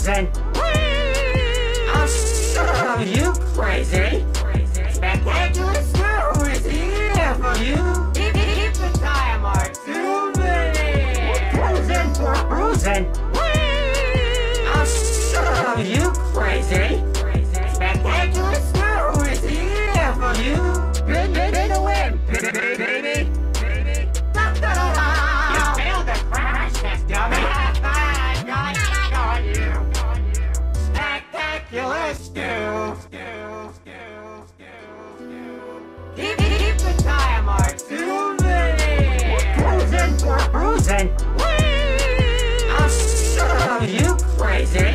cruising. I'll show you crazy. Spectacular stories here for you. Keep the tire marks moving. We're cruising. I'll show you crazy. Spectacular stories here for you. Big to win, baby. You failed the crash test, dummy. Got you. Spectacular Stu. Keep the tire marks moving. We're cruising. I'll show you crazy.